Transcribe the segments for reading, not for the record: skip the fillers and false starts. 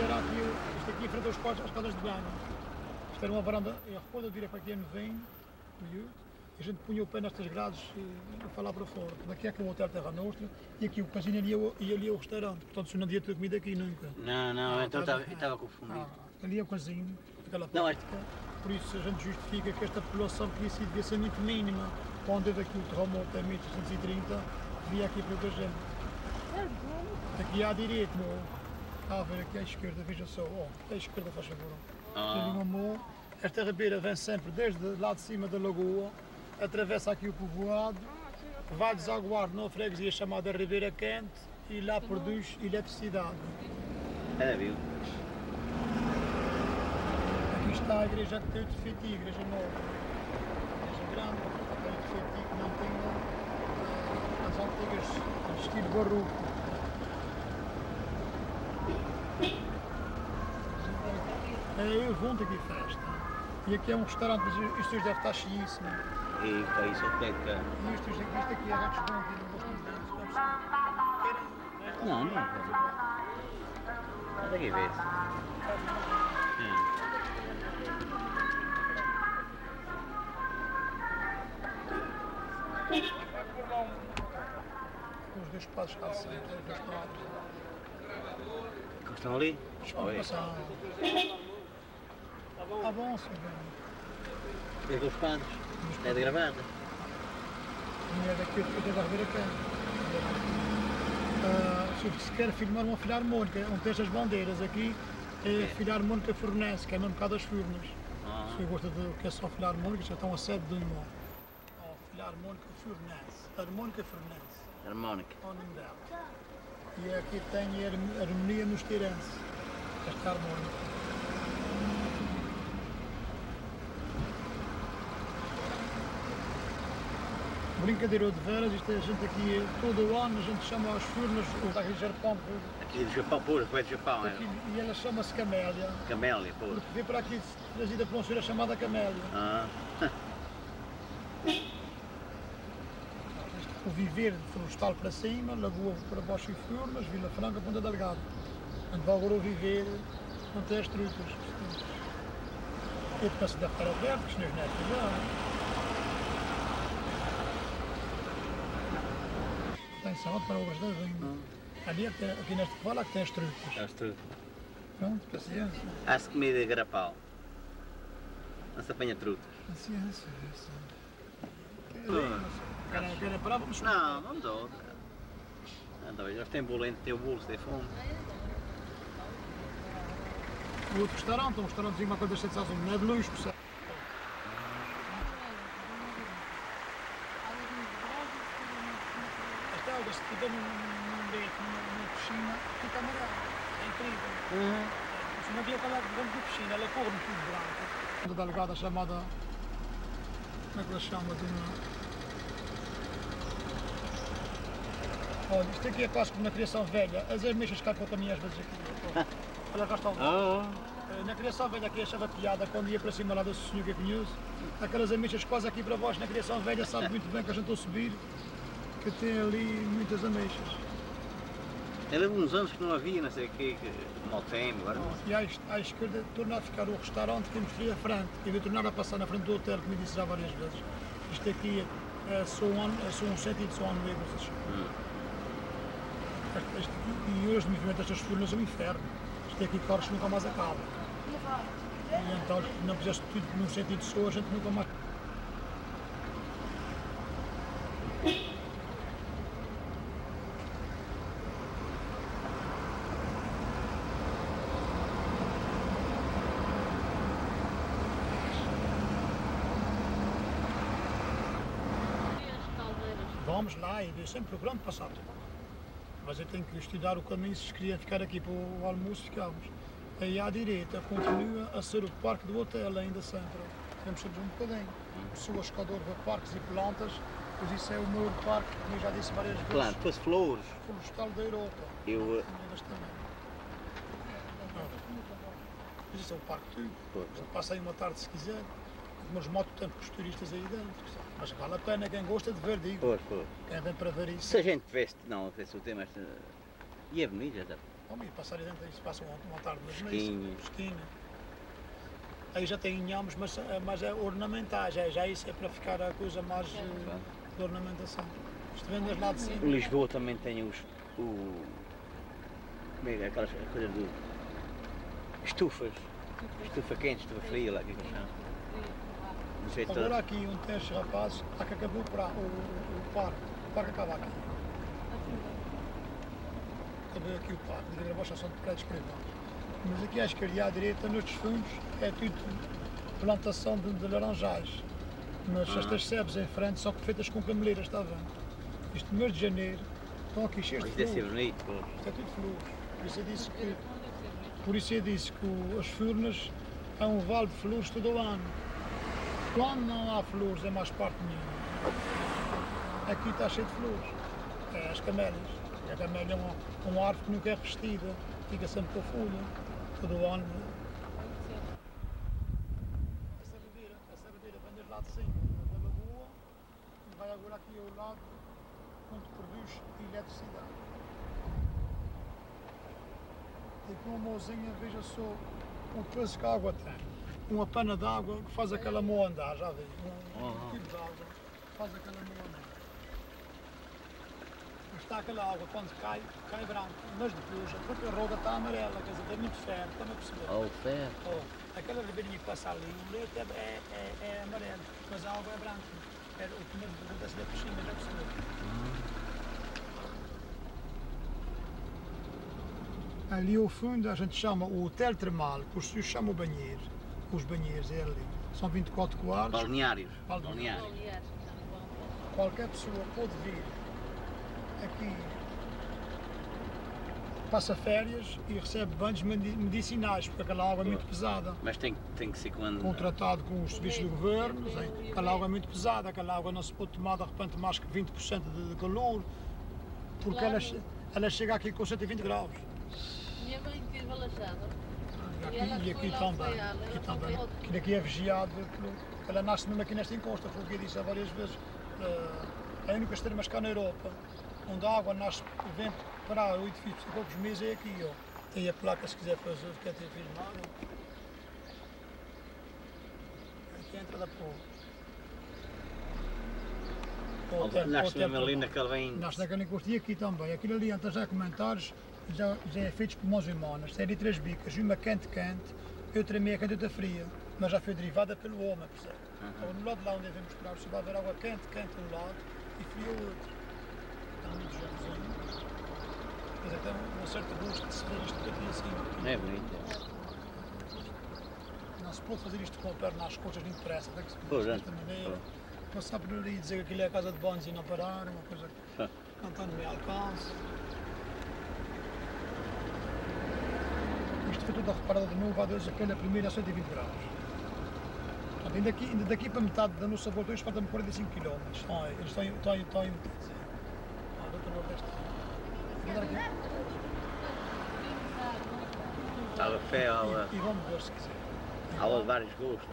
era aqui, isto aqui em frente aos quartos, às casas de banho. Isto era uma varanda, a rua vira para aqui no vem, e a gente punha o pé nestas grades a falar para fora. Daqui é que é o Hotel Terra Nostra e aqui o casino e ali é o restaurante. Portanto, se não devia ter comida aqui nunca. Não, então estava confundido. Ali é o casino, aquela parte. Por isso a gente justifica que esta população que devia ser muito mínima. Quando teve aqui o terremoto em 1830, via aqui para outra gente. Aqui à direita, está a ver aqui à esquerda, veja só, à esquerda faz favor. Aqui no amor, esta ribeira vem sempre desde lá de cima da lagoa, atravessa aqui o povoado, vai desaguar numa freguesia chamada Ribeira Quente e lá produz eletricidade. Viu? Aqui está a igreja que tem o defeito, a igreja nova, a igreja grande, tem o defeito que não tem as antigas, de estilo barroco. Eu vou aqui festa. E aqui é um restaurante, mas isto hoje deve estar cheíssimo. E para isso é peca. E isto aqui é ratos bons, aqui não gosto muito deles. Não. Olha aqui, vê. Os dois padres cá de sempre, os dois padres. Que estão ali? Passar. Está bom, senhor. É dos padres? É de gravata? E é daqui da Ribeira Quente. Se quer filmar uma filarmónica, onde tem estas bandeiras aqui, é a Filarmónica Furnense, que é mesmo cá das Furnas. Se gosta de que é só filarmónica, já estão a sede de uma. Filarmónica Furnense. Harmónica Furnense. Harmónica. É o nome dela. E aqui tem a harmonia nos tirantes, esta harmónica. Brincadeira de veras, isto é a gente aqui, todo o ano a gente chama as furnas, o aqui de Japão. Aqui do Japão, puro, foi do Japão, é? E ela chama-se Camélia. Camélia, puro. Porque veio para aqui trazida por uma senhora chamada Camélia. O viver florestal para cima, Lagoa para baixo e Furnas, Vila Franca, Ponta Delgada. Então agora o viver não tem as trutas. Eu penso que deve estar aberto, que os meus netos já. Atenção, para obras da vinha. Ali aqui neste fala que tem as trutas. As trutas. Pronto, paciência. Há-se comida de garapau. Não se apanha trutas. Paciência, Querem parar, vamos comer. Não, vamos a outra. Eles têm bolo, tem o bolo, se tem fome. O outro restaurante, um restaurantezinho, uma coisa de 7 não é de luxo, percebe? Esta água, se estiver num leite, numa piscina, fica amarela. É incrível. Se não havia aquela dentro da piscina, ela corre no tudo branco. Uma delegada chamada, como é que ela chama? Olha, isto aqui é quase como na criação velha, as ameixas caem para o caminho às vezes aqui. Olha, cá está o Na criação velha aqui achava piada, quando ia para cima lá do senhor que eu conheço, aquelas ameixas quase aqui para baixo, na criação velha sabe muito bem que a gente está a subir, que tem ali muitas ameixas. Eu lembro uns anos que não havia, não sei o quê, mal tem, agora não. E à esquerda torna a ficar o restaurante que temos ali à frente, e vai tornar a passar na frente do hotel, que me disse já várias vezes. Isto aqui é só um sentido, só um negro, se chama. E hoje o movimento destas furnas é um inferno. Isto aqui corres que nunca mais acaba. E então, se não fizeste tudo num sentido só, a gente nunca mais. Vamos lá e eu sempre procurando passar tudo. Mas eu tenho que estudar o caminho, se queria ficar aqui para o almoço, ficávamos. Aí à direita continua a ser o parque do hotel ainda sempre. Temos sempre um bocadinho. Pessoas que adoram ver parques e plantas, pois isso é o meu parque, como eu já disse várias vezes. Claro, depois flores. Florestal da Europa. Eu... Mas isso é o parque tudo. Passa aí uma tarde se quiser. Mas moto tanto com os turistas aí dentro. Mas vale a pena, quem gosta de ver, digo. Quem vem para ver isso. Se a gente veste, não, veste o tema, e é bonito, já está. Homem, passar dentro isso passa uma tarde, mas Pesquinha. pesquinha. Aí já tem inhames, mas é ornamentais, já isso é para ficar a coisa mais de ornamentação. Isto vem das lá de cima. O Lisboa também tem como é que é aquelas coisas do... estufas. Estufa quente, estufa fria, lá que é que chama. Não sei Agora aqui onde tem estes rapazes, há que acabou o parque. O parque acaba aqui. Acabou aqui o parque, de gravação de prédios privados. Mas aqui à esquerda e à direita, nestes fundos, é tudo plantação de laranjais. Mas estas sebes em frente são feitas com cameleiras, está vendo? Isto no mês de janeiro, estão aqui cheios de Isto deve ser flores. bonito, pô. Isto é tudo flores. Por isso eu disse que as Furnas é um vale de flores todo o ano. Quando não há flores, é mais parte nenhuma. Aqui está cheio de flores. É as camélias. A camélia é uma árvore que nunca é revestida, fica sempre com a folha, todo o ano. A sabadeira vem desde lá de cima, da lagoa, e vai agora aqui ao lado, onde produz eletricidade. E com uma mozinha, veja só o peso que a água tem. Uma pana de água que faz aquela moa andar, já vê? Um tipo de água faz aquela moa andar. Está aquela água, quando cai branca, mas depois a própria roda está amarela, quer dizer, tem muito ferro, estão a perceber? Oh, ferro. Oh, aquela ribeirinha que passa ali, o leite é amarelo, mas a água é branca. É o que acontece da piscina, já percebeu? Ali ao fundo a gente chama o hotel termal, por isso chama o banheiro. Os banheiros é ali. São 24 quartos. Balneários. Balneários. Qualquer pessoa pode vir aqui, passa férias e recebe banhos medicinais, porque aquela água é muito pesada. Mas tem que ser quando... Contratado com os serviços do governo, aquela água é muito pesada, aquela água não se pode tomar de repente mais que 20% de calor, porque ela chega aqui com 120 graus. Minha mãe teve alajada. E aqui também. Aqui daqui é vigiado, ela nasce mesmo aqui nesta encosta, foi o que eu disse várias vezes. É a única extrema cá na Europa, onde a água nasce, vem para o edifício por poucos meses, é aqui, ó. Tem a placa se quiser fazer, quer ter filmado. Aqui é a entrada para o hotel. Nasce mesmo ali naquele bem... Nasce naquele encosto e aqui também. Aquilo ali, antes já comentários, já é feito por mãos humanas. Tem ali 3 bicas, uma quente, outra meia quente, outra fria. Mas já foi derivada pelo homem, percebe? Então, no lado de lá onde devemos mostrar, se vai haver água quente um lado e fria o outro. Está muito jovemzinho. Mas até um certo gosto de se ver isto aqui assim. É bonito. Não se pode fazer isto com a perna às costas, não interessa, tem que se Pois fazer é. desta maneira. Passar por ali e dizer que aquilo é a casa de banhos e não parar, uma coisa que não está no meu alcance. Isto foi tudo a reparada de novo, há Deus, aquela primeira a 120 graus. Portanto, ainda daqui para metade da nossa volta, hoje faltam 45 km. Eles estão em metade. Do outro nordeste. Aula fé, aula... E vamos ver se quiser. Aula de vários gostos.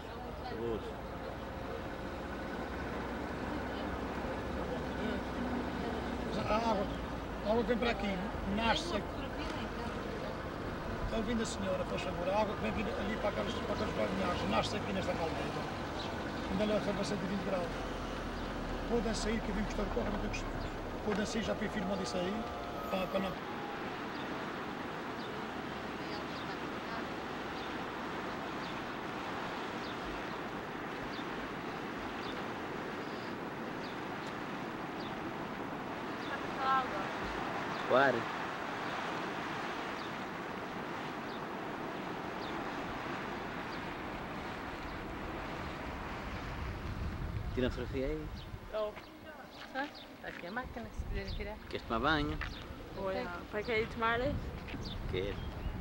A água que vem para aqui, nasce aqui. Está ouvindo a senhora, faz favor, a água que vem ali para aqueles balneários, nasce aqui nesta caldeira. Quando ela ferve a 120 graus. Podem sair, que eu vim gostar do corpo, não tenho que subir. Podem sair, já prefiro mandar isso aí, para não... Claro. Tira a fotografia aí. Oh. Aqui é a máquina, se quiserem tirar. Queres tomar banho? Olha, para querer tomar leite? Quero.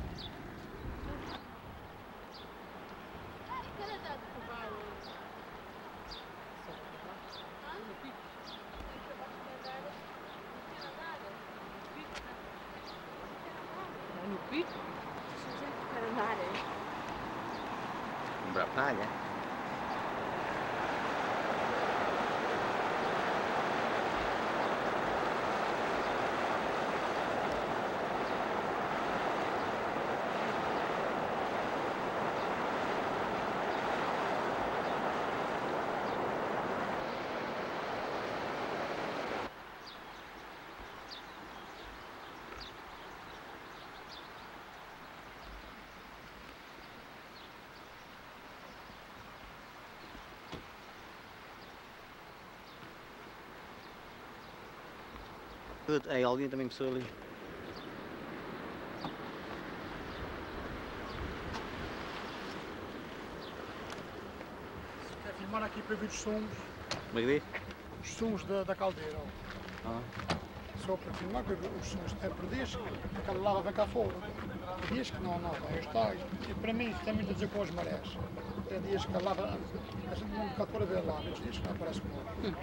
No pico? Se a gente quer andar, hein? Comprar palha? É, alguém também começou ali. Quer filmar aqui para ver os sons, Como é que diz? os sons da caldeira. Ah. Só para filmar para ver os sons. É por dias que aquela lava vem cá fora. Há dias que não está. E para mim tem muito a dizer com as marés. Tem dias que a lava, a gente não cá fora ver lá, mas dias que não aparece com ela.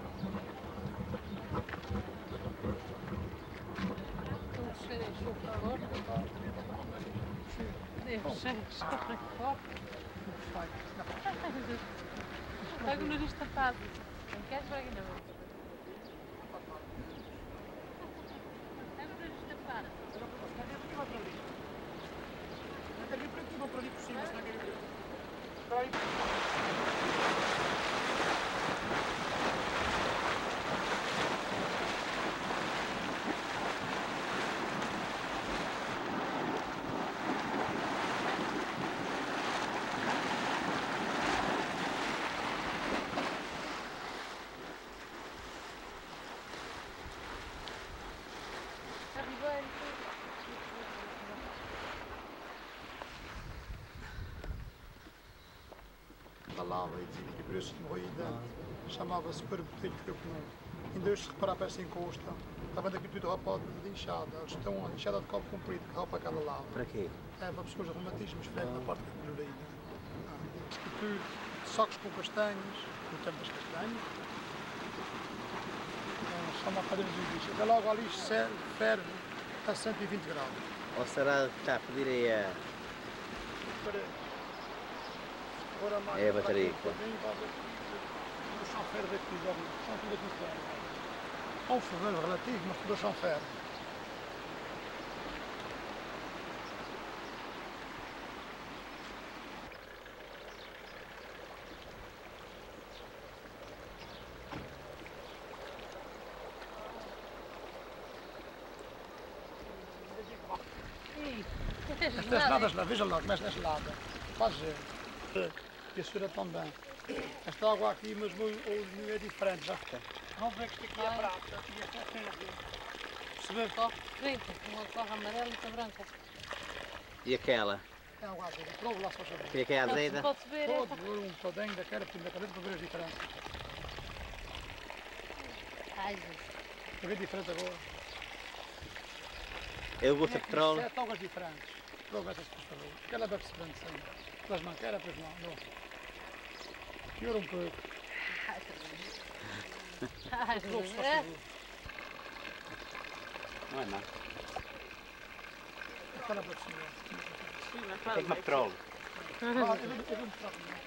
Pega o nariz tapado. Não queres para aqui não? Pega o nariz tapado. Não para ali por cima, senão quer ir para ali. Lava e dizia que preço de morrida chamava-se para botelho de capão. Ainda hoje se reparar para essa encosta, estava daqui tudo rapado de enxada. Eles estão a enxada de copo comprido que rapa aquela lava. Para quê? É para pessoas de reumatismos, freio na parte da colorida. Escultura de sacos com castanhas, no tempo das castanhas. Só uma cadeira de lixo. Até logo ali ferve a 120 graus. Ou será que está a pedir aí a... É a bateria. O chão ferro daqui, já vi. O chão tudo aqui ferro. Há um fogão relativo, mas tudo o chão ferro. Estas geladas, veja lá, como esta gelada. Faz e a sura também. Esta água aqui, mas o olho é diferente, já fica. Não vê que isto aqui é prata e esta é verde. Percebeu? Corre preta, uma corre amarela e outra branca. E aquela? É água azeda, prova lá só saber. E aquela azeida? Pode-se ver Pode esta. ver um bocadinho da cara, da cabeça para ver as diferenças. Ai, Jesus. Para ver a diferença agora. Eu gosto de petróleo. 7 águas diferentes. Prova essas por favor. Aquela bebe-se bem sempre. Elas não querem, pois não. Pior um pouco. Ai, Prova Jesus. se faz favor. Não é nada. Aquela bebe-se melhor. Tem que petróleo. Eu vou mostrar também.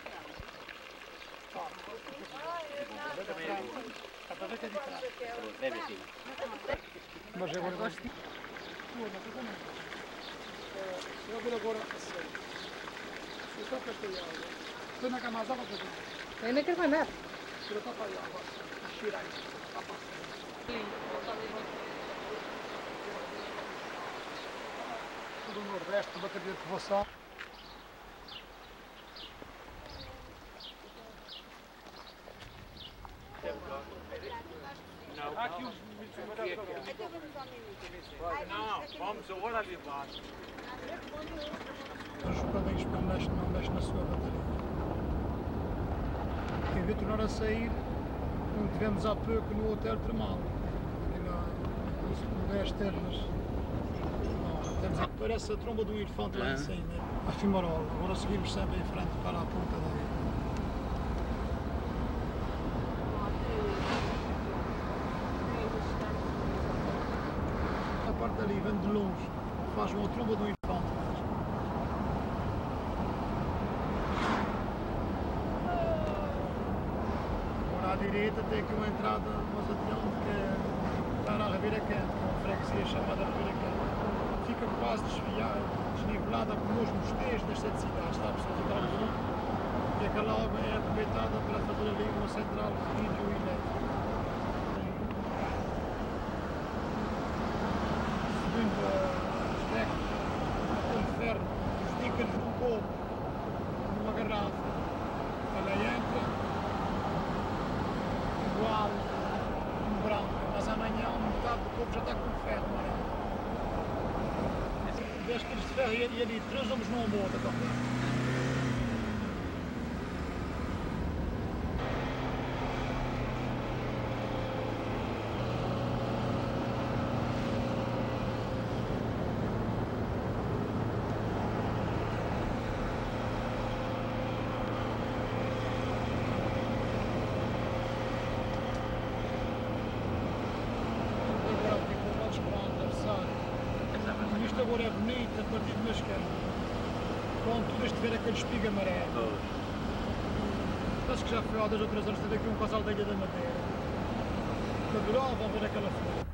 Está para ver que é diferente. Bebe assim. Mas agora gosto. Eu vou ver agora a sério. Eu estou castelhado. Estou na cama azul para fazer. Ainda quero mandar. Eu estou para lá agora. Tirar isso. Do Nordeste, bateria de povoação. Aqui os não, vamos agora ali embaixo. Os padrinhos não mexem na sua bateria. Em vez de tornar a sair, como tivemos há pouco no hotel termal. No 10 termas. Temos aqui, parece a tromba de um elefante lá em cima. A Fimarola. Agora seguimos sempre em frente para a ponta da ilha. A parte dali vem de longe, faz uma tromba de um elefante mesmo. Agora à direita tem aqui uma entrada mais adiante que é está na Ribeira Quente, que é uma freguesia chamada Ribeira Quente. Fica quase desnivelada como os mosteiros das 7 cidades, está a perceber? E aquela água é aproveitada para fazer ali uma central hidroelétrica. Segundo os técnicos, o ferro, os dícaros de um copo numa garrafa, ela entra igual um branco, mas amanhã metade do topo já está com ferro, mano. 10 quilos de ferro e ali 3 homens numa moto, tá? Isto agora é bonito a partir de Mascão. Quando tu deixas de ver aquele espiga amarelo. Acho que já foi há 2 ou 3 anos, teve aqui um casal da Ilha da Madeira. Adoravam ver aquela flor.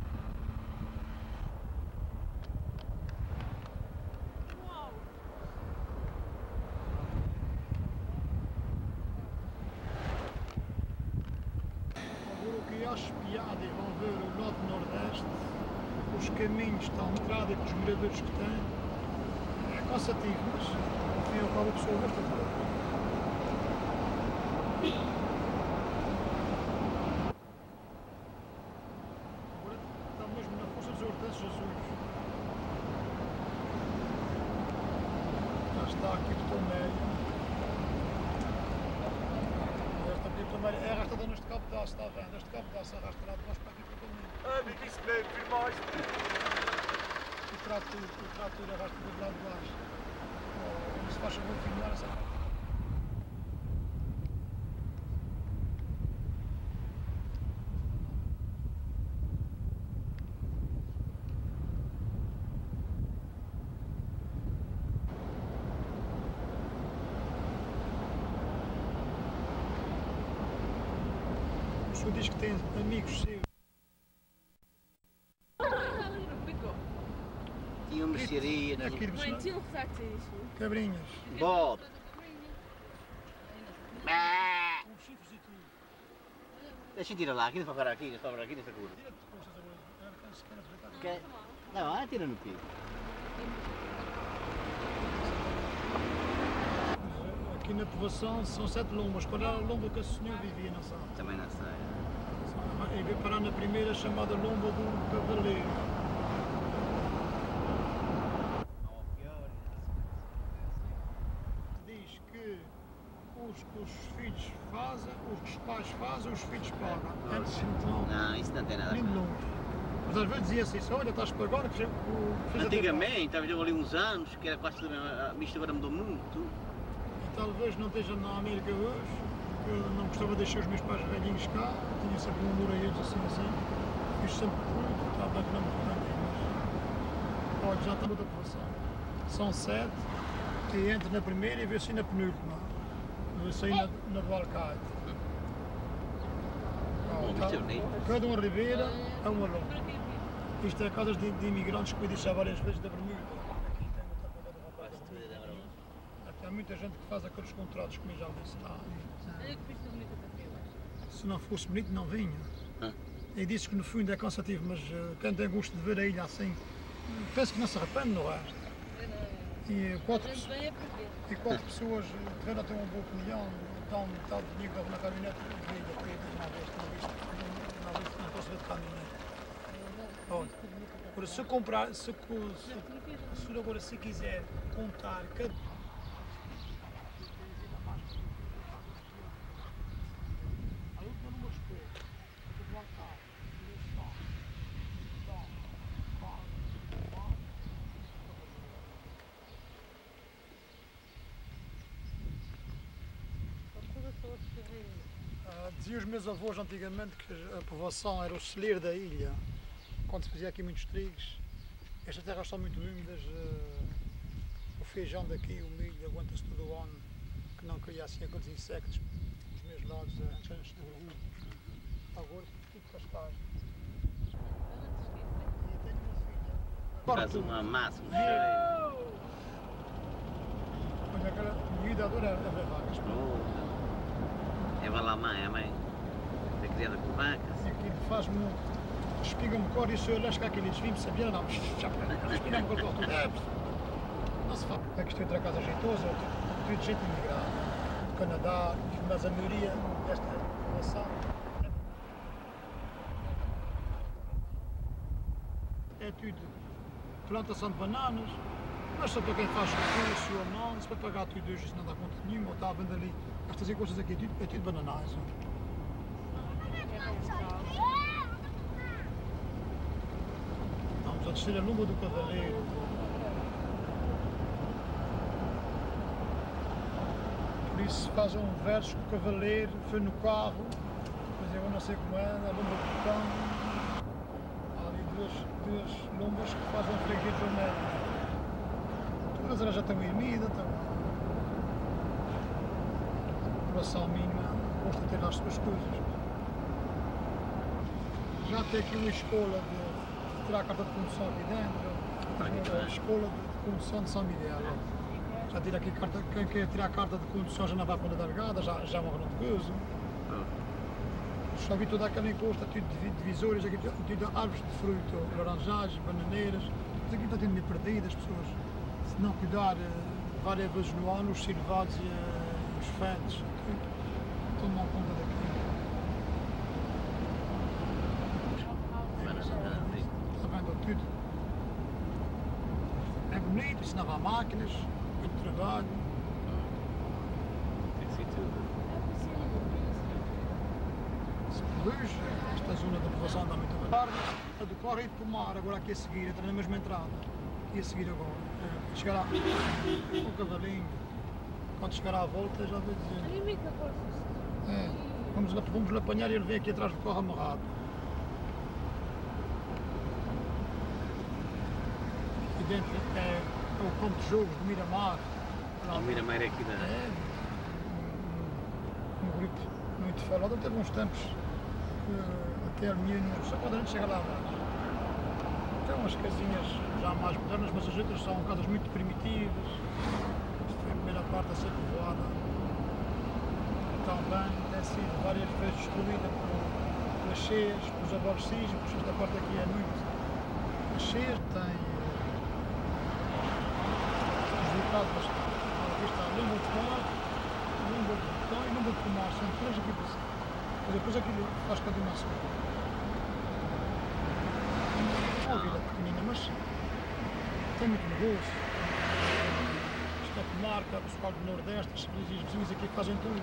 Agora o que acho piada e vão ver o norte e nordeste, os caminhos estão entrada e com os miradores que têm, é cansativo, mas ao fim e ao cabo a pessoa gosta de ver. Agora está mesmo na força dos hortênsios azuis. Já está aqui o tomeiro. Esta aqui o tomeiro é arrastada neste cabo de aço, está vendo? Este cabo de aço arrasta lá de baixo para aqui para o tomeiro. Ah, me disse bem, filmaste. O trator arrasta do lado de baixo. Oh, se faz favor de filmar essa parte. O senhor diz que tem amigos seus. Tinha uma mercearia, Aqui de Mãe, Bessão. tinha um saco disso. Cabrinhas. Bob. Com chifres e tudo. Deixa eu tirar lá, aqui não para aqui, não para aqui, nessa cor. Tira-te de costas agora. Não, tira no pico. Aqui na povoação são 7 lombas. Qual era a lomba que a senhora vivia, não sabe? Também não sei. E veio parar na primeira chamada lomba do Cavaleiro. Diz que os filhos fazem, os pais fazem, os filhos pagam. Antes então, Não, isso não tem nada a nem ver. longe. Mas às vezes dizia assim, olha, estás para agora, fez a Antigamente, estava ali uns anos, que era quase tudo mesmo, isto agora mudou muito. E talvez não esteja na América hoje, que eu não gostava de deixar os meus pais velhinhos cá, tinha sempre um amor a eles assim. Fiz sempre tudo, está bem que não me arrependi, mas olha, já está muita população. São 7, e entro na primeira e vê-se na penúltima. Vê-se aí na do Alcaide. Isto é bonito. Cada uma ribeira é uma longa. Isto é casas de imigrantes que eu disse já várias vezes da Bermuda. Aqui tem muita coisa do rapaz da Bermuda. Aqui há muita gente que faz aqueles contratos, como eu já disse lá. Olha que vista bonita para ti, eu acho. Se não fosse bonito, não vinha. Ah. E disse que no fundo é cansativo, mas quem tem gosto de ver a ilha assim, penso que não se arrepende no resto. E A quatro, gente vem é para ver. e 4 pessoas tiveram até uma boa opinião, dão metade do dinheiro que dava na caminhonete de ilha, porque não posso ver de caminhonete. Olha, agora se eu comprar, se agora se quiser contar cada. Diziam os meus avós antigamente que a povoação era o celeiro da ilha, quando se fazia aqui muitos trigos. Estas terras são muito úmidas, o feijão daqui, o milho, aguenta-se todo o ano, que não cria assim aqueles insectos dos meus lados, antes de verrugas. Agora tudo cascais. E tenho uma filha. Faz uma massa, um cheiro. Olha, aquela miúda adora a ver vacas. É vai lá a mãe. É criada por vacas. E aquilo faz-me, espiga-me cor e se eu olhar que aquilo desvim-me sabia, não, espiga-me cor para tudo. Não se faz. É que isto é outra casa jeitosa, tudo de gente imigrada, do Canadá, mas a maioria desta população. é tudo plantação de bananas, mas só para quem faz curso ou não, se vai pagar tudo hoje, isso não dá conta nenhuma, ou está a vender ali, estas coisas aqui é tudo bananais. Vamos a descer a Lomba do Cavaleiro. Por isso faz um verso que o Cavaleiro foi no carro, mas eu não sei como é, a Lomba do Cão. Duas lombas que fazem freguesia de vermelho. Todas elas já estão ermidas, estão. A população mínima gosta de ter lá as suas coisas. Já tem aqui uma escola de tirar a carta de condução aqui dentro. A escola de condução de São Miguel. Já tira aqui a carta, quem quer tirar a carta de condução já não vai para a delegada, já morre no gozo. Só vi toda aquela encosta, tudo de divisórias, aqui tudo árvores de fruto, laranjais, bananeiras, mas aqui está tudo meio perdido, as pessoas, se não cuidar várias vezes no ano, os silvados e os fentes, tomam conta daqui. Está vendo tudo. É bonito, ensinava a máquinas, muito trabalho. Tem que ser tudo. Depois, esta zona da povoação anda muito bem. A do Corre e de Pomar, agora aqui a seguir, entra na mesma entrada. Aqui a seguir agora. Chegará o cavalinho. Quando chegar à volta, já vou dizer. É, vamos lhe apanhar e ele vem aqui atrás do carro amarrado. Aqui dentro é o campo de jogos do Miramar. O Miramar é aqui da... É, um grupo muito falado, teve uns tempos. Até a minha, só quando a gente chega lá abaixo. Tem umas casinhas já mais modernas, mas as outras são casas muito primitivas. Esta foi a primeira parte a ser povoada. Também tem sido várias vezes destruída pelas cheias, pelos abalos sísmicos. Esta parte aqui é muito. As cheias têm prejudicado bastante. Aqui está a Lomba de Pomar, Lomba de Botão e Lomba de Pomar, são três aqui para cima. Depois aquilo faz continuação. É uma vila pequenina, mas tem muito negócio. Isto é comarca, o pessoal do Nordeste, as vizinhos aqui fazem tudo.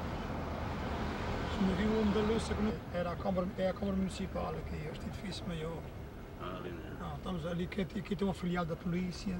Se me viu o Homem da Louça, era a Câmara Municipal aqui, este edifício maior. Ali, né? Não, estamos ali, aqui tem uma filial da polícia.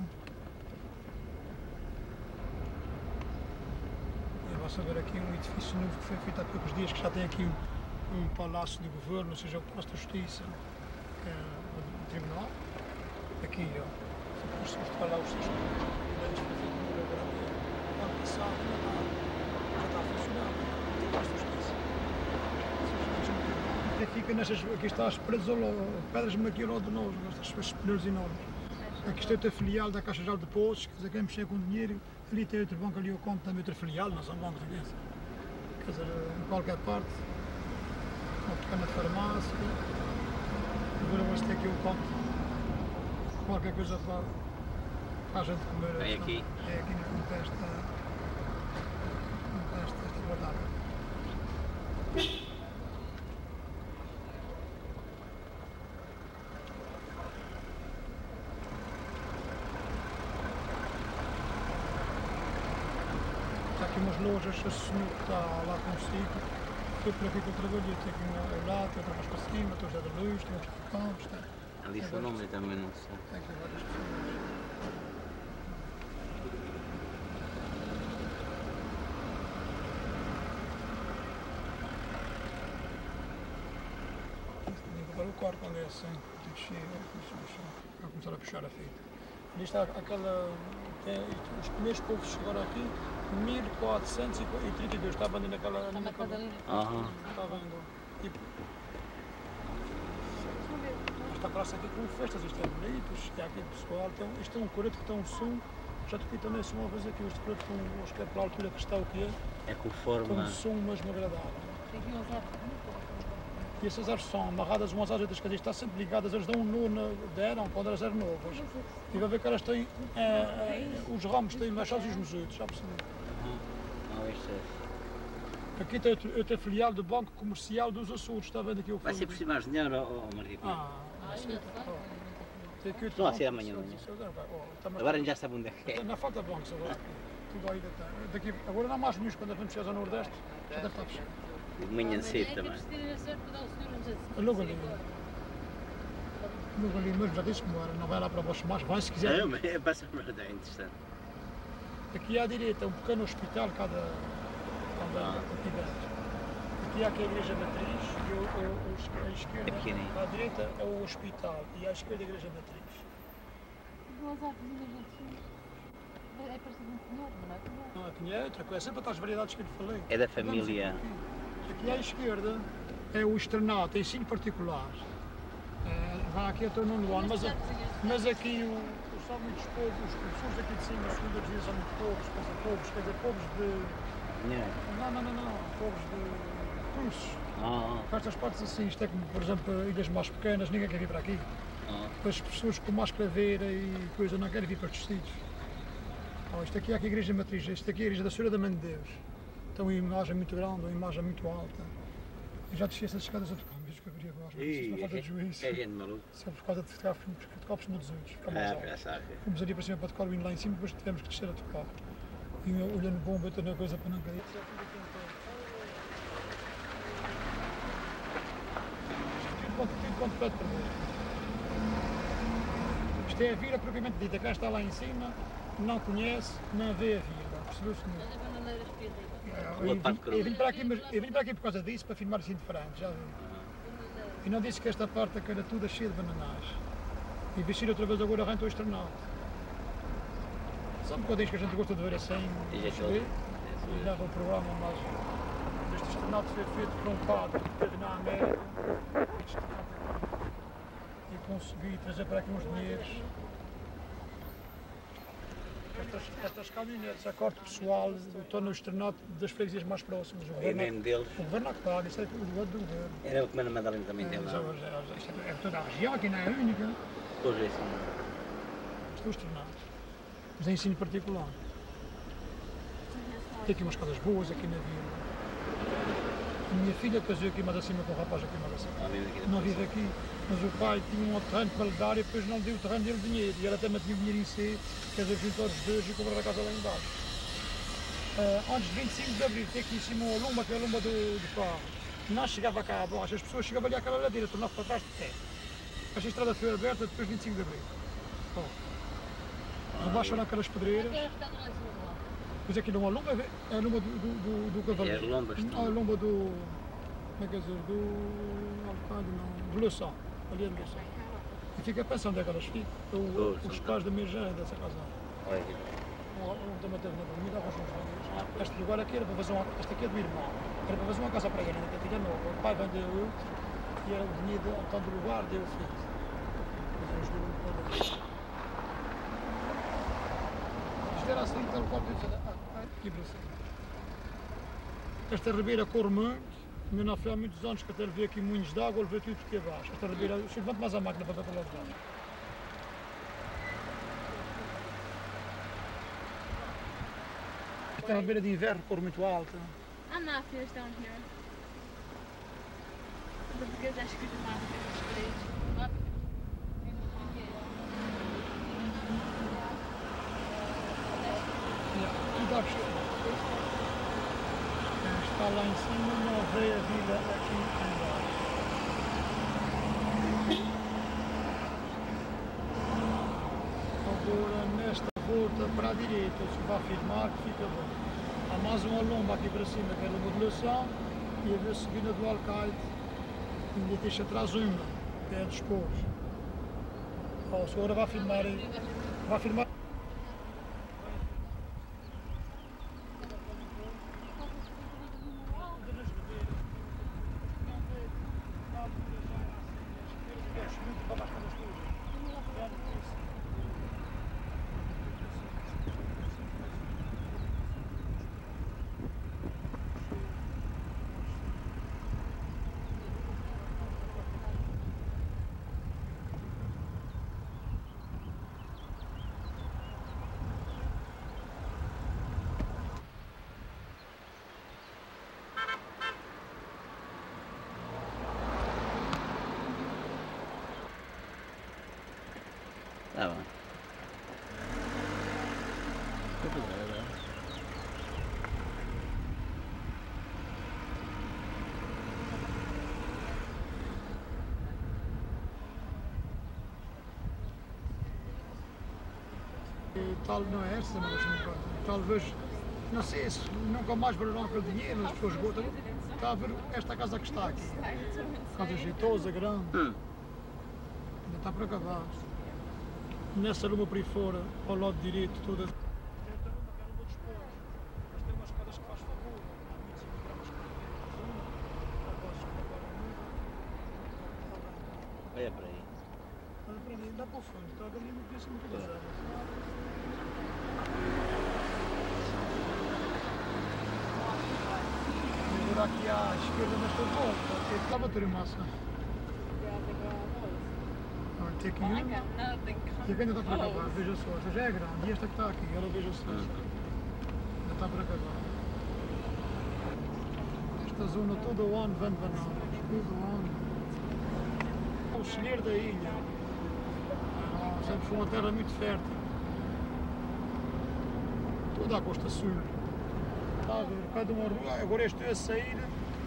Basta ver aqui um edifício novo que foi feito há poucos dias, que já tem aqui um palácio de governo, ou seja, o Palácio da Justiça, que é o tribunal. Aqui, ó, se mostrar lá os seus ideias prefeituras, ano passado, já está a funcionar, o Palácio da Justiça. Até fica nestas, aqui está as pedras aqui ao lado de nós, estas pedras enormes. Aqui está outra filial da Caixa Geral de Depósitos, quer dizer, quem mexer com dinheiro, ali tem outro banco, ali eu conto também outra filial, não são bancos aqui. Quer dizer, em qualquer parte, uma pequena farmácia, agora vou ter aqui o conto, qualquer coisa para a gente comer. É aqui? É aqui no teste esta batata. Aqui umas lojas, esse senhor que está lá consigo, foi por aqui que eu trabalhei, tem aqui uma ao lado, tem outra mais para cima, tem o José da Luz, tem outros campos, tem... Ali foi o nome também, não sei. Tem aqui várias pessoas. Agora o quarto quando é assim, tem que chegar, vai começar a puxar a fita. Ali está aquela... os primeiros povos chegaram aqui 1432, está vendo naquela... Aham. Está vendo? Tipo... Esta praça aqui com festas, isto é bonito, e aqui pessoal, isto é um coreto que tem um som, já te também som uma vez aqui, este coreto com, acho que é pela altura que está o que é, É com forma. tem um som mesmo agradável. E essas árvores são amarradas umas às outras, quer dizer, está sempre ligadas, eles dão um nó, deram quando elas eram novas. E vai ver que elas têm, os ramos têm mais sozinhos nos outros, já percebi. Não, isto é... Aqui tem outra filial do Banco Comercial dos Açores, está vendo aqui o que Vai ser por cima mais dinheiro, Maria? Não, assim é amanhã. Agora já sabe onde é que é. Não falta bancos agora. Tudo aí daqui. Agora não há mais nenhum quando a gente chega ao Nordeste, já deve estar fechado. De manhã cedo também. Logo ali. Logo ali mesmo, já disse como era, não vai lá para baixo mais, vai se quiser. É, mas passa uma verdade interessante. Aqui à direita, um pequeno hospital, cada aqui dentro. Aqui há aqui a igreja matriz e a esquerda, à direita é o hospital e à esquerda a igreja matriz. Duas árvores é parecido com pinheiro, não é pinheiro? Não é pinheiro, é sempre outras variedades que eu lhe falei. É da família. Aqui à esquerda é o externato, é ensino particular. Vai aqui até o nono ano, mas aqui são muitos povos, os professores aqui de cima, a segunda divisão são muito povos, quer dizer, povos de... Não, povos de cursos. Para estas partes assim, isto é como, por exemplo, ilhas mais pequenas, ninguém quer vir para aqui. As pessoas com mais claveira e coisa não querem vir para estes sítios. Isto aqui é a igreja matriz, isto aqui é a igreja da Senhora da Mãe de Deus. Tem uma imagem muito grande, uma imagem muito alta. Eu já desci essas escadas a tocar, mesmo que eu queria agora, não falta de juízo. É gente maluco. Sempre por causa de tocar copos nos outros. Fomos ali para cima para tocar o hino lá em cima, depois tivemos que descer a tocar. E olhando bom, batendo a coisa para não cair. Tudo completo para ver. Isto é a vila propriamente dita, cá está lá em cima, não conhece, não vê a vila, percebeu-se mesmo? Eu vim para aqui por causa disso, para filmar assim de frente, já viu? E não disse que esta parte aqui era tudo cheia de bananais. E vestir outra vez agora renta o externato. São bocadinhos que a gente gosta de ver assim, e leva o programa mais deste externato foi feito por um padre que esteve na América e consegui trazer para aqui uns dinheiros. Estas caminhonetes, a corte pessoal, estão no externato das freguesias mais próximas. É mesmo deles? O governo é que paga, isso é tudo do governo. Era o Comando Madalena também tem lá. É toda a região, aqui não é única. Hoje é assim. Isto é o externato. Mas é ensino particular. Tem aqui umas casas boas aqui na vila. A minha filha casou aqui mais acima com o rapaz aqui mais acima. Não vive aqui, mas o pai tinha um outro terreno para lhe dar e depois não deu o terreno dele dinheiro. E ela também tinha o dinheiro em si, quer dizer, juntou os dois e comprou a casa lá embaixo. Antes de 25 de abril, tem aqui em cima uma lumba, que é a lumba do carro. Não chegava cá abaixo, as pessoas chegavam ali àquela ladeira, tornava para trás de pé. Esta estrada foi aberta depois de 25 de abril. Rebaixaram aquelas pedreiras. Pois aqui não há lumba, é a lumba do cavaleiro. É a lumba, a lumba do... como é que é dizer? Do Louçã, ali é do Louçã. E fica pensando onde é que elas ficam. Os pais da minha gente, dessa casa. Um também teve na comida, este lugar aqui era para fazer uma... Este aqui é do irmão. Era para fazer uma casa para ele, na cantiga nova. O pai vendeu outro e era o dinheiro de tanto lugar, deu o filho. Isto era assim, tal qual deve ser. Aqui para cima. Esta ribeira corre muito, mas não foi há muitos anos que até levei aqui moinhos de água, levei tudo aqui abaixo. Esta ribeira, se levante mais a máquina para ver para lá de baixo. Esta ribeira de inverno corre muito alta. I'm not finished down here. But because I screwed them off in the stage. Está lá em cima, não vê a vila aqui embaixo. Agora nesta volta para a direita, se vai afirmar que fica bom. Há mais uma lomba aqui para cima, que é a lomba de Louçã, e a ver subida do Alcaide, ainda deixa atrás uma, que é a dos Couros. O senhor agora vai afirmar. Tá bom. Tal não é essa, mas talvez, não sei se nunca mais verão aquele dinheiro, as pessoas gostam. Está a ver esta casa que está aqui, casa jeitosa, grande, ainda está para acabar. Nessa rua por aí fora, ao lado direito, toda. Tem outra rua que era uma dos pontos, mas tem umas casas que faz favor, há muitos imigrantes que vivem Olha para aí. olha para ali, dá para o fundo, está ali muito bem, muito bem. Agora aqui à esquerda nesta volta, que estava a ter massa. Olha, tem aqui um, e aqui ainda está para acabar, veja só, esta já é grande, e esta que está aqui, ela veja só, ainda está para acabar. Esta zona toda o ano vende bananas, todo o ano. O celeiro da ilha, sempre foi uma terra muito fértil. Toda a costa sul. Está a ver, cada uma rua, agora eu estou a sair.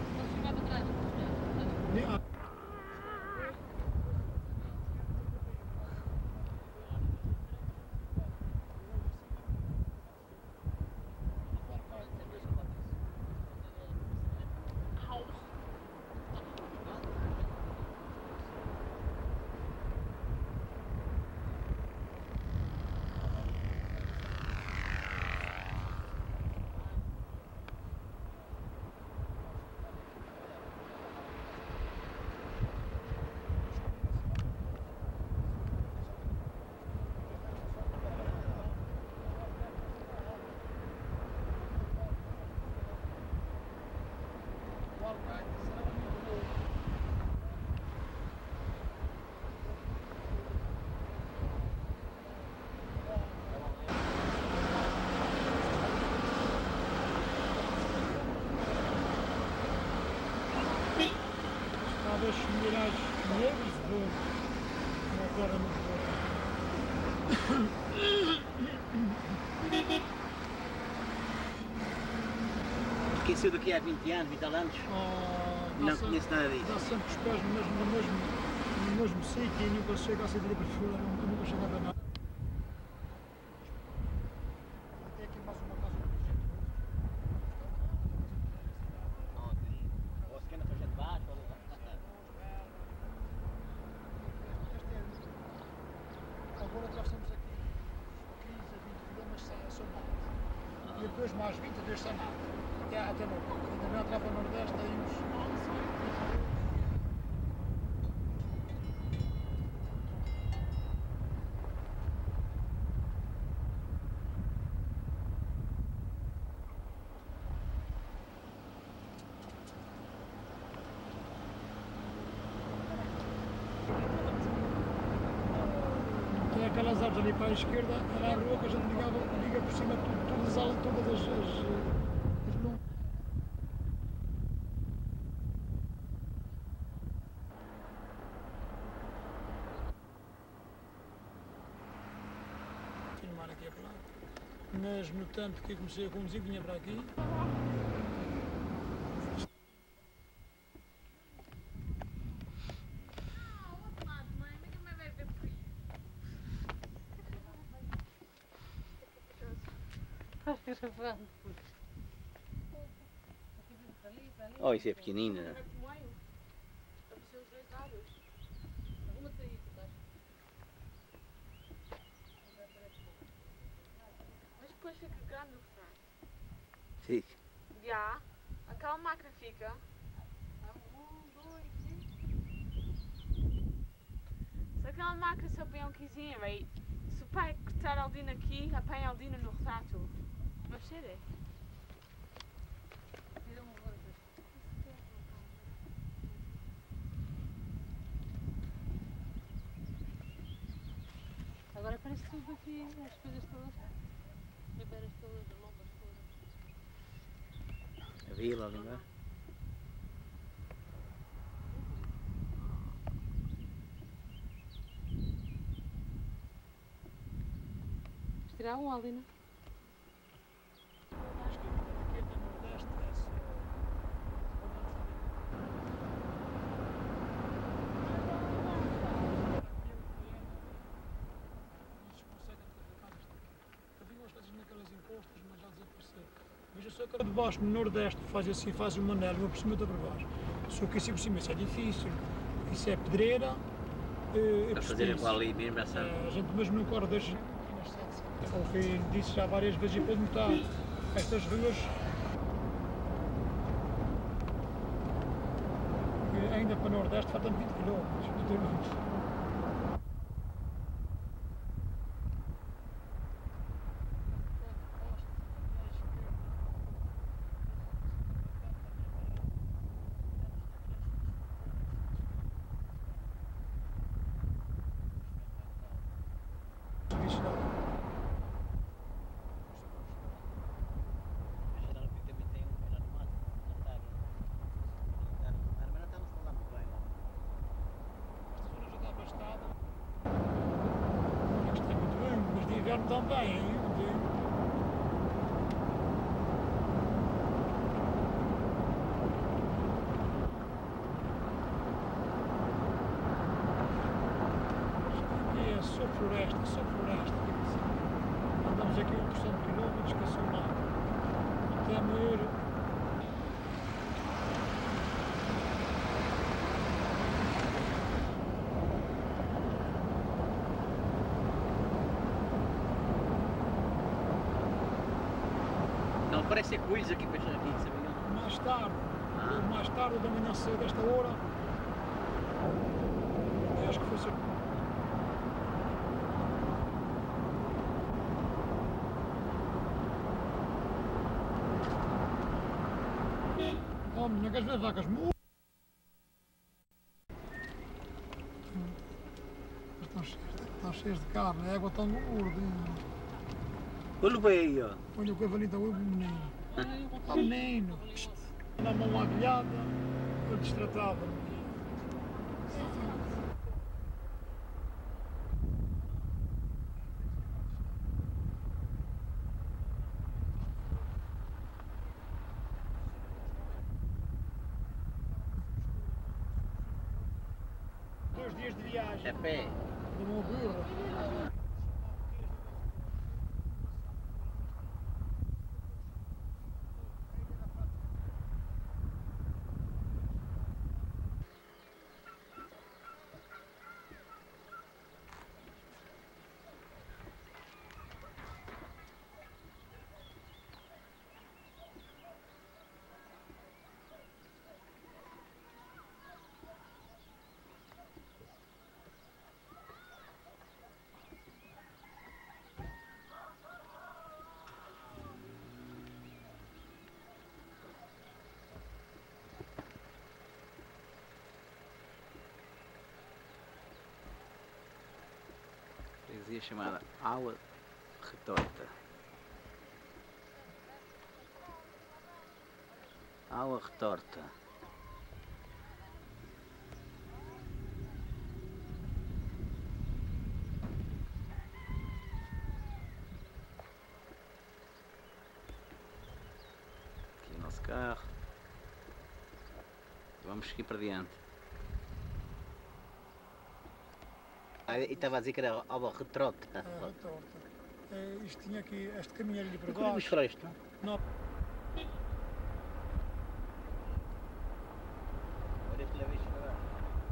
As milhares negros de uma terra muito boa. Esqueceu daqui há 20 anos, 20 anos? Não conheço nada disso. Dá sempre os pés no mesmo sítio e nunca chega a sair dali para fora, nunca chegava a nada. Tem aqui mais uma casa do projeto. Agora atravessamos aqui 15 a 20 km sem nada. E depois mais 20 a 2 sem nada. Até no Ainda não entrava no Nordeste, aí uns. Tem aquelas árvores ali para a esquerda, era a rua que a gente liga por cima todas as filmar aqui a placa. Mas no tanto que eu comecei a conduzir, vinha para aqui. Oh, isso é pequenino, né? Mas depois fica grande o frango. Fica. Já, aquela máquina fica. 1, 2, 3. Se aquela máquina se apanha um quizinho, right? Se o pai cortar a aldina aqui, apanha a aldina no retrato. Mas será? Agora parece tudo aqui, as coisas todas, primeiras todas, as lombas todas. A vila ali, não é? tirar um ali, não? Acho que aqui no Nordeste é só. Havia umas coisas naquelas impostas, mas já desapareceram. Veja só que de baixo no Nordeste faz assim, faz uma anel, uma por cima da por baixo. Só que assim por cima isso é difícil. Isso é pedreira. Para fazer igual ali mesmo, já sabe. A gente mesmo não corre das. Ao fim disso já várias vezes e pode notar estas ruas que ainda para o Nordeste faltam 20 km, não tem muitos. Também, hein? Aqui é só floresta, só floresta. Andamos aqui 1% de quilómetros, que é só nada. Até morrer. Não, parece ser coisa aqui, aqui, sabe? Mais tarde, da manhã cedo, esta hora, eu acho que foi assim. Homem, não queres ver vacas? Estão cheias de carne, a água tão gordinha. Olha bem aí, ó. Olha o cavalinho, o menino. Ah, menino. Na mão agulhada, eu destratava-me. Dois dias de viagem. A pé. De uma burra. Freguesia chamada Água Retorta. Água Retorta. Aqui o nosso carro. Vamos seguir para diante. E estava a dizer que era Água Retorta. Retorta. Isto tinha aqui, este caminho ali para Não queremos baixo. floresta. Não. Olha que leva isto para baixo.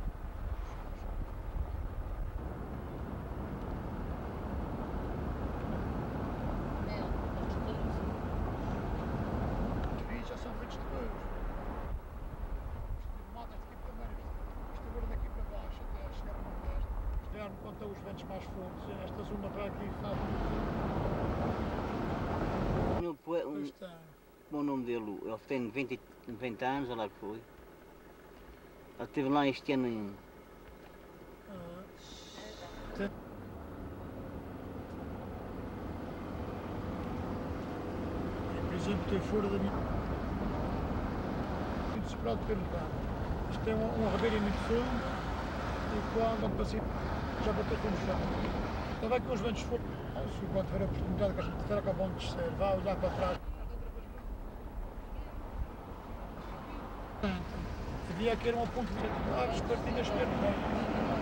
Os já são feitos de beijos. Isto agora daqui para baixo até chegar ao Nordeste. Isto já não conta os ventos mais fortes. Esta zona para aqui faz O nome dele, ele tem 90 anos, olha lá que foi. Ele esteve lá este ano em... Por exemplo, estou fora da minha... Muito desesperado pelo carro. Isto tem um ribeiro muito fundo e quando passei já bateu no chão. Estava aqui uns ventos fortes. Se quando tiver a oportunidade que a gente tiver acabando de descer, vá olhar para trás. Havia aqui uma ponte de árvores partidas pelo meio.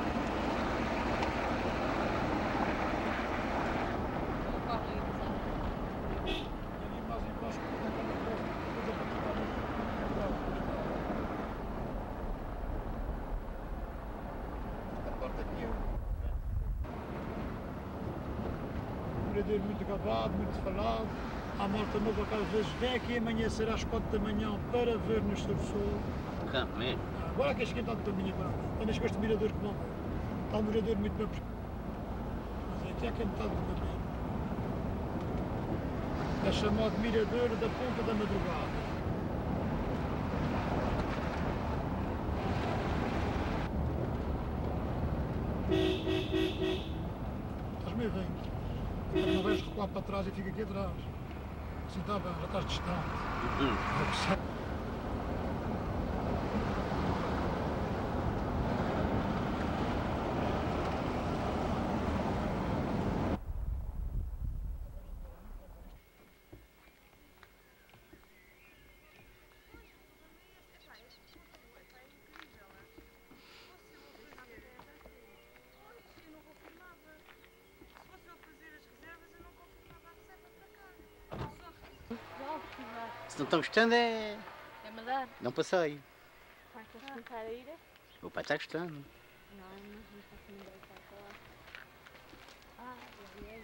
Muito acabado, muito falado. Há malta nova que às vezes vem aqui amanhecer às 4 da manhã para ver no Sul. Mesmo. Agora que é esquentado para mim agora. Quando este mirador que vão ver. Está um mirador muito bem. Mas aqui é quentado também. É chamado mirador da Ponta da Madrugada. Estás meio bem. Para não vais recuar para trás e fica aqui atrás. Assim está bem, já estás distante. Se não estão gostando é... É mandar? Não passeio. Vai tentar a ir? O pai está gostando. Não, mas não está sendo bem para lá. Ah, eu vi.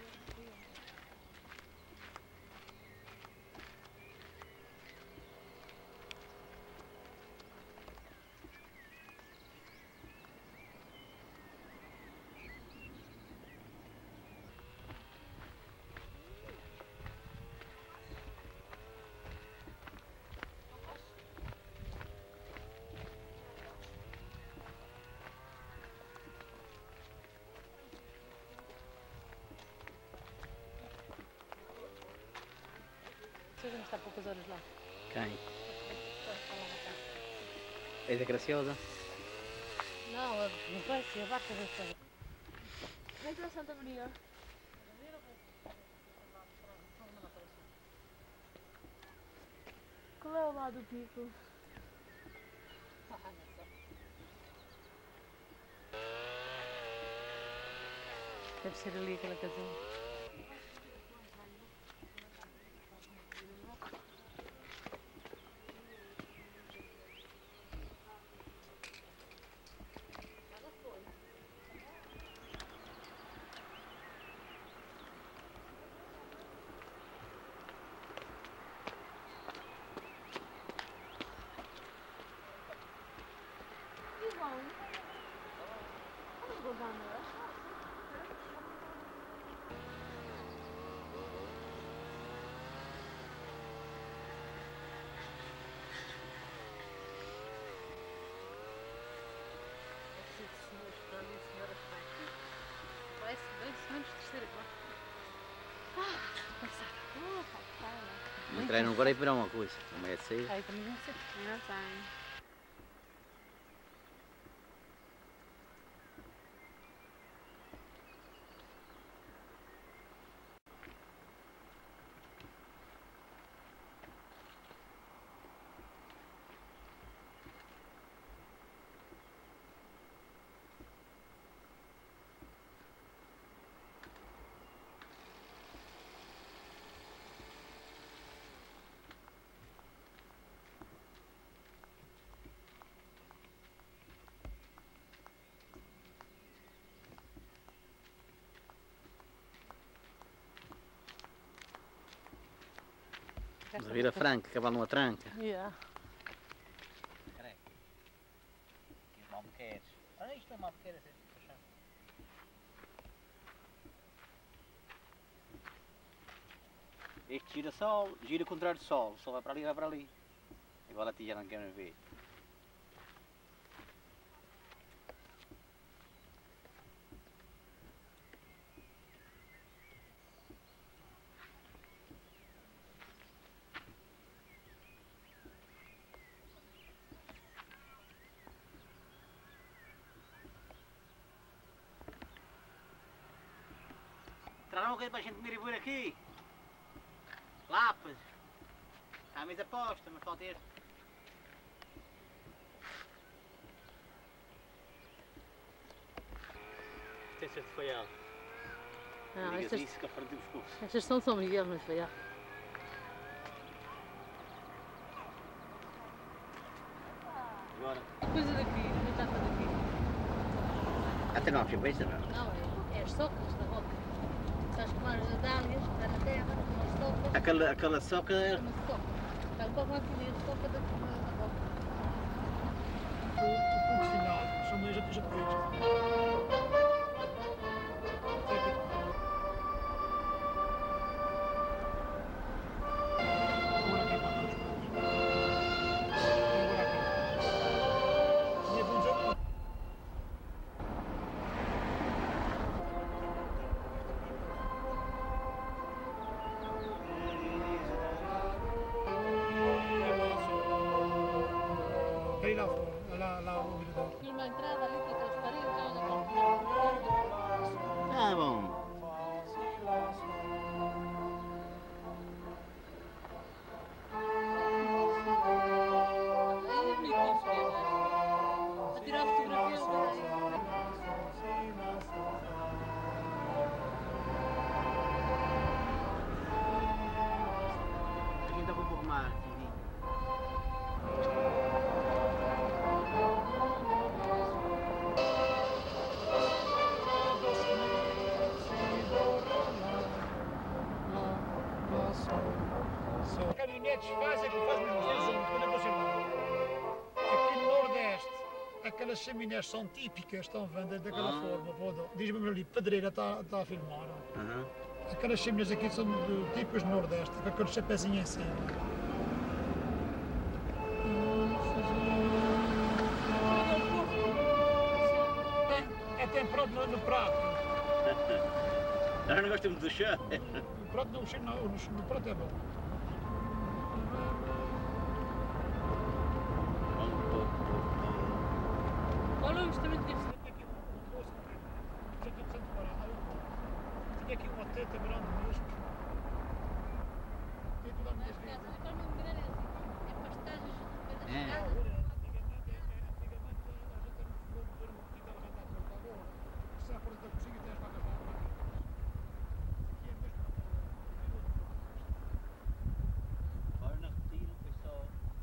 Vamos estar poucas horas lá. Quem? És a Graciosa? Não, não vai ser, a barca vai ser. Vem para Santa Maria. Qual é o lado do pico? Deve ser ali aquela casinha. Vai-se 2 semanas de terceira classe. Não treino agora e para uma coisa. Também é de sair. Aí também não sei. Não tem. Vira franca, cavalo numa tranca. Yeah. Espera aí. Aqui os malmequeres. Olha isto é malmequeres. Este gira sol, gira contrário do sol. O sol vai para ali, vai para ali. Agora a ti já não querem ver. Traz uma coisa para a gente comer e vir aqui. Lápis. Está a mesa posta, mas falta este. Tem certo feial. Não, Digas estas, isso que a frente do pescoço. estas são de São Miguel, mas foi. Agora. Coisa daqui, não está para daqui. Até não há cabeça, não? Não, é as socas da roca. Sabes como as dálias, está na terra, umas socas. Aquela soca é. Uma soca. Está para aqui, a soca da roca. O ponto final, são meios a coisa de peixe. Tinha uma entrada ali com aquelas paredes, olha, Ah, bom. aí é bonito isso mesmo. A tirar fotografias daí. A gente dava um pouco mais. Caminhonetes fazem como fazem os meus quando eu vou lá. Aqui no Nordeste, aquelas chaminés são típicas, estão vendo daquela forma. Diz-me ali, pedreira está a filmar. Aquelas chaminés aqui são típicas do Nordeste, com aquele chapézinho em cima. É temperado no prato. Nós não gostamos do chá. O prato não, no prato é bom. Olha o instrumento que é tinha aqui uma teta grande mesmo. E tudo a minha vida. é pastagens É. Antigamente a gente era muito ver um petito a gente à torta agora. Se há porta da cozinha tem as vacas lá para aqui. Aqui é mesmo. Agora na rotina foi só.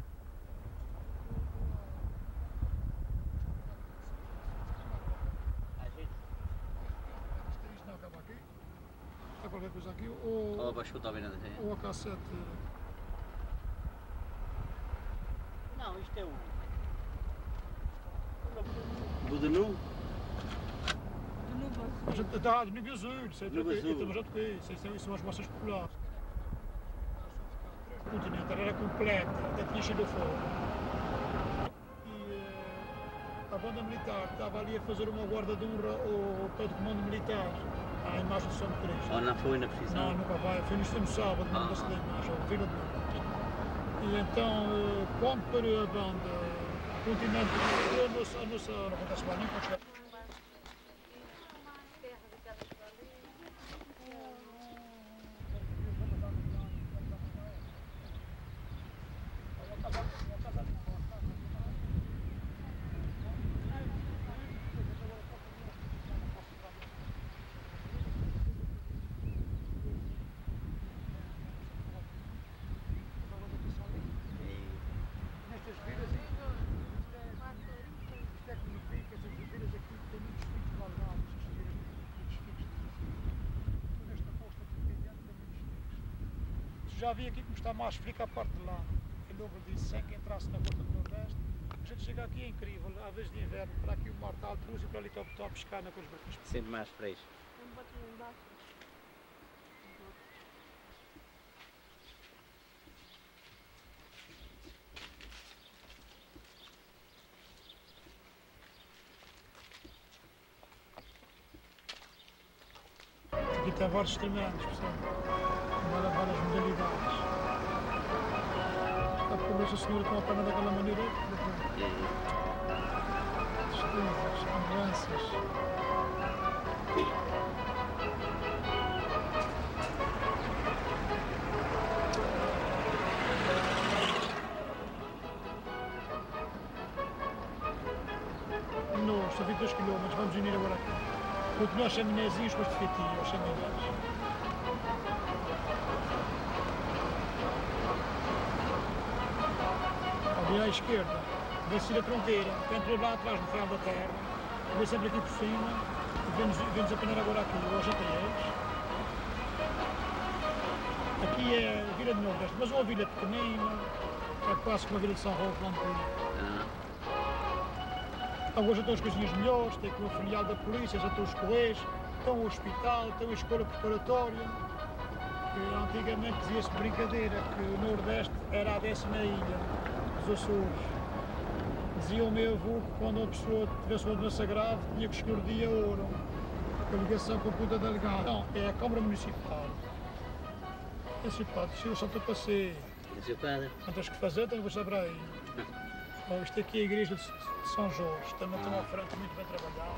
A gente. Isto não acaba aqui. Há qualquer coisa aqui. Ou abaixo da venda assim. Ou a cassete. Não, isto é o. O de nu? A gente dá no Gazul, isso é No Gazul. isso são as massas populares. O continente era completa, até tinha cheio de fogo. E a banda militar estava ali a fazer uma guarda de honra ao pé do comando militar, à imagem de São Cristo. Ou não foi na precisão? Não, nunca vai, foi no sábado, não desse da imagem, ao Vila de Monte. E então, quando parou a banda, o continente, a nossa não acontece bem, nem pode chegar. Nestas vilas, isto é que me fica, essas vilas aqui têm muitos fixos guardados, estas vilas muitos fixos. Nesta costa de Mediano tem muitos fixos. Já vi aqui como está mais frio a parte de lá. E logo disse, sem que entrasse na costa do Nordeste, a gente chega aqui é incrível, às vezes de inverno, para aqui o mar está alto e para ali está a pescar naqueles barcos. Sempre mais fresco. Aqui tem vários instrumentos, percebe? Várias modalidades. Está por ver se a senhora com a perna daquela maneira. Tristezas, lembranças. são 22 km, vamos unir agora aqui. Continuam chaminézinhos com este feitio, os chaminés. Ali à esquerda, vê-se a tronqueira, que entrou lá atrás no final da terra, vê sempre aqui por cima, e vemos apanhar agora aqui, hoje até eles. Aqui é a Vila de Nordeste, mas uma vila pequenina, é quase como a Vila de São Roque, lá no Rio. Agora já estão as coisinhas melhores, tem aqui uma filial da polícia, já estão os correios, tem o hospital, tem a escola preparatória. Que antigamente dizia-se de brincadeira que o Nordeste era a 10ª ilha dos Açores. Dizia o meu avô que quando uma pessoa tivesse uma doença grave tinha que escolher o dia ouro, com a ligação com a Ponta Delgada. Não, é a Câmara Municipal. É simpático, eu só estou para ser. Não tens que fazer, então vou saber aí. Bom, isto aqui é a igreja de São Jorge, também tem uma frente muito bem trabalhada.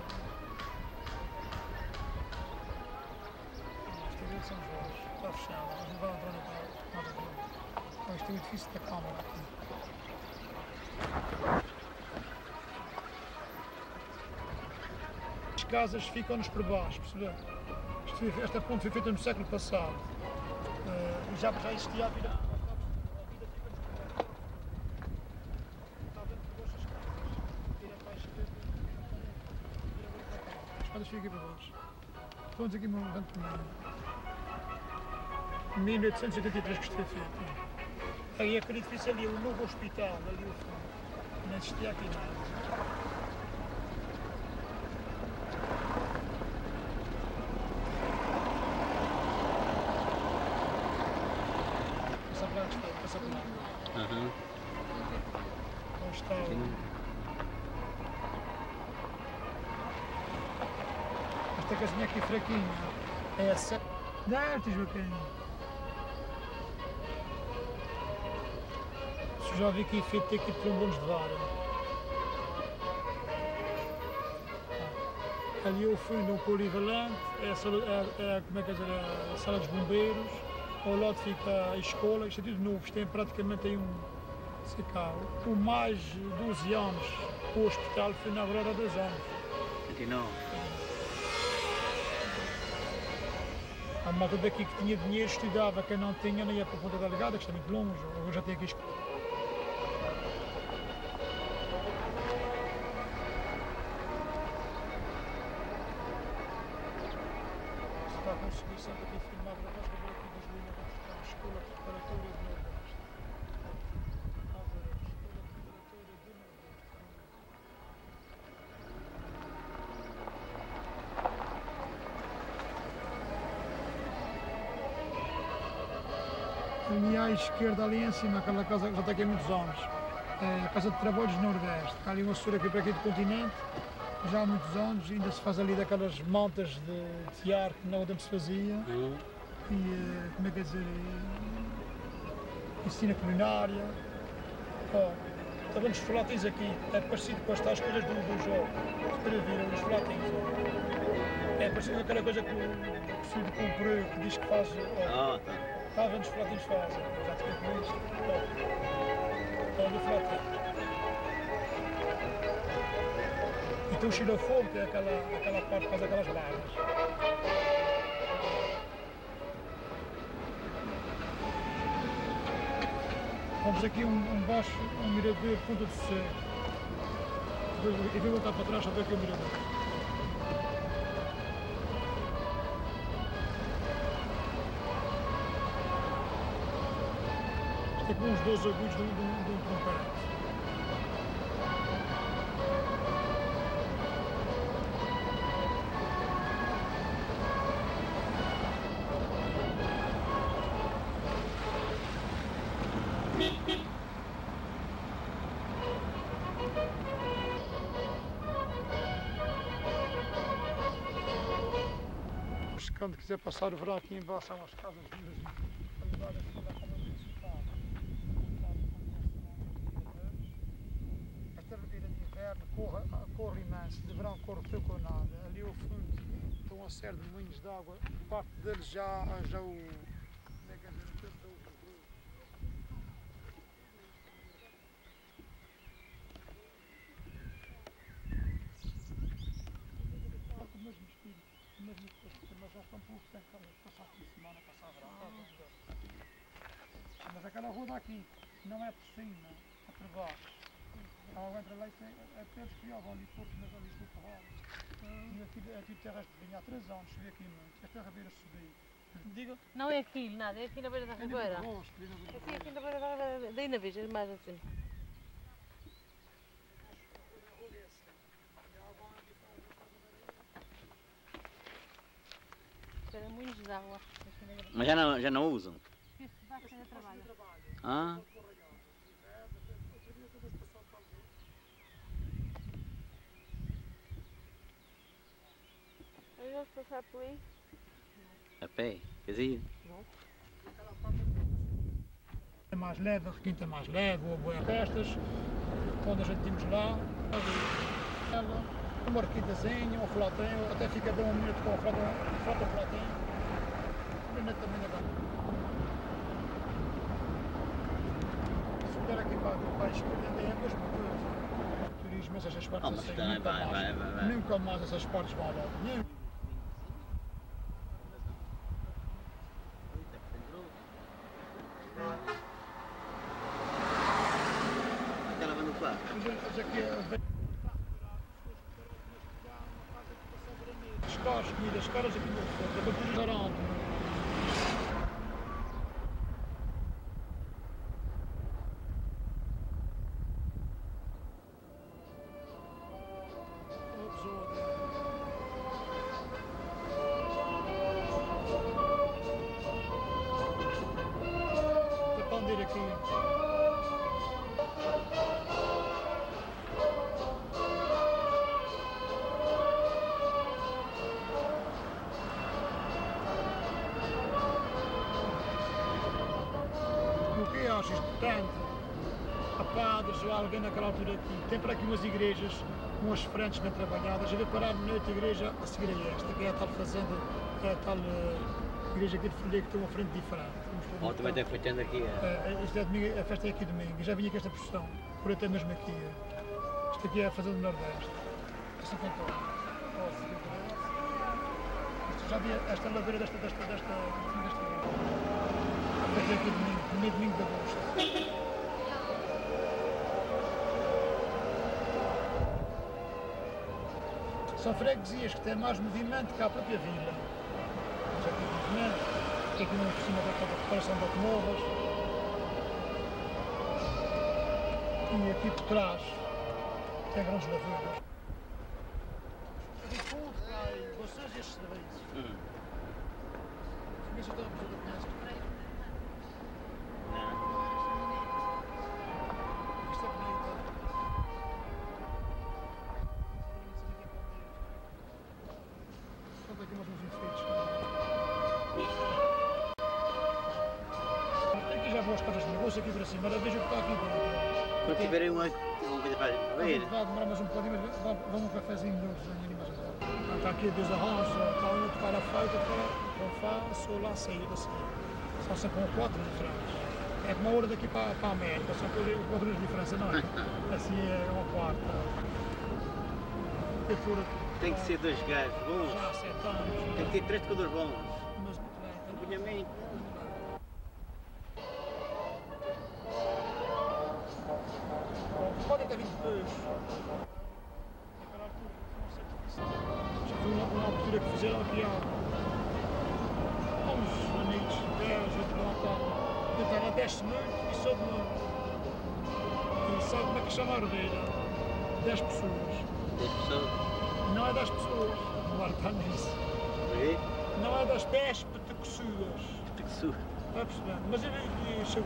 Isto é a igreja de São Jorge, está fechada, mas não vai entrar nada aqui. Bom, isto é o edifício da Câmara aqui. As casas ficam-nos por baixo, percebeu? Esta ponte foi feita no século passado. E já existia a vida. As fica para baixo. Estamos aqui num canto de 1883 que isto foi feito. Aí aquele edifício ali, o novo hospital, ali ao fundo. Não existia aqui nada. Passa para lá, passa para lá. Onde está o... Esta casinha aqui fraquinha é essa. Dá-te, Joaquim. Já vi que feito aqui trombones de vara. Ali ao fundo um polivalente, como é que é dizer, a sala dos bombeiros. Ao lado fica a escola, isto é tudo novo, isto tem praticamente aí por mais de 12 anos. O hospital foi inaugurado há 2 anos. 29. A malta daqui que tinha dinheiro estudava, quem não tinha nem ia para a Ponta Delgada, que está muito longe, ou já tem aqui escola. Se está a conseguir sempre aqui filmar para nós, para ver aqui das linhas onde está a escola preparatória do Nordeste. A ver, a escola preparatória do Nordeste. Ali à esquerda, ali em cima, aquela casa que já está aqui há muitos anos, é a Casa de Trabalhos Nordeste. Há ali uma assessora aqui para aqui do continente, já há muitos anos, ainda se faz ali daquelas mantas de tiar que não antes se fazia. E, como é que é dizer, ensina culinária. Está vendo os chocolatins aqui, é parecido com as tais coisas do jogo. Para ver os chocolatins. É parecido com aquela coisa que o filho comprou, que diz que faz. Está vendo os chocolatinhos fazem, já tinha com isto. Olha o chocolatinho. E tem o xilofone, que é aquela parte que faz aquelas barras. Vamos aqui um baixo, um mirador, ponta de Sé. E vou voltar para trás para ver aqui o mirador. É com uns 12 agudos de um trompete. Quando quiser passar o verão aqui embaixo, são as casas mesmo. Corre imenso, de verão corre pouco ou nada. Ali ao fundo estão uma série de moinhos de água, parte deles já o. Como é que é dizer? já estão por passar por semana, passar mas aquela roda aqui não é por cima, é por baixo. A água entra lá e até eles criavam ali portos, mas ali estou para e aqui terras de vinha há 3 anos, cheguei aqui muito, esta rabeira subiu. Diga? Não é aquilo, nada, é aqui na beira da ribeira. Aqui na beira da ribeira, daí na veja, mais assim. Era moinhos de água. Mas já não usam? Este baixo ainda trabalha. Ah? Aí vamos passar por aí. A pé? Quer dizer? É mais leve, a requinta é mais leve, ou a boia festas, quando a gente tínhamos lá, uma requintazinha, um flatinho, até fica bem 1 minuto com a flota flatinho, 1 minuto também dá. Se vier aqui para a esquerda, é a mesma coisa. Turismo, essas partes mas assim, também vai. nunca mais essas partes vão lá. Está lavando o quarto? Mas aqui as caras, comidas caras aqui no fundo, é para tudo restaurante. Achas tanto a padres ou alguém naquela altura aqui, tem para aqui umas igrejas, umas frentes bem trabalhadas, eu vou parar na outra igreja a seguir a esta, que é a tal fazenda, é a tal igreja aqui de Folheiro que tem uma frente diferente. Também tem feitando aqui. Isto é domingo, a festa é aqui domingo, eu já vim aqui esta procissão, por até mesmo aqui. Isto aqui é a fazenda do Nordeste, é Santo Antônio. Já vi esta ladeira desta igreja. Até aqui domingo de agosto. São freguesias que têm mais movimento que a própria vila. Já tem movimento, tem aqui uma oficina da reparação de automóveis. E aqui por trás tem grandes lavouras. Do fundo vai vocês e estes serviços. Isso eu estou a conhecer. Isto é bonito. Estão aqui mais uns enfeites. Aqui já vou às casas de negócio aqui para cima, vejo o que está aqui dentro. Quando tiverem uma coisa para ver. Vai demorar mais um bocadinho, mas vamos um cafezinho de animação. Está aqui Deus arranja, está um tocar a feita, com Fá, Sol, Lá, sair assim. São sempre com 4 diferentes. É como a hora daqui para a América, só que 4 de diferença, não é? Assim é uma quarta. Tem que ser 2 gajos bons. Já há 7 anos. Tem que ter 3 tocadores bons. Mas muito bem. Acompanhamento. Podem ter vindo depois. Naquela altura, não sei o que disse. Já foi uma altura que fizeram aqui há uns amigos, 10, 8 anos. Então, desce muito e sobe muito. E sabe como é que chama a ordeira? 10 pessoas. 10 pessoas? Não é 10 pessoas. Não está nisso. Não é das 10 petecossuas. Petecossuas? Está a perceber? Mas eu chego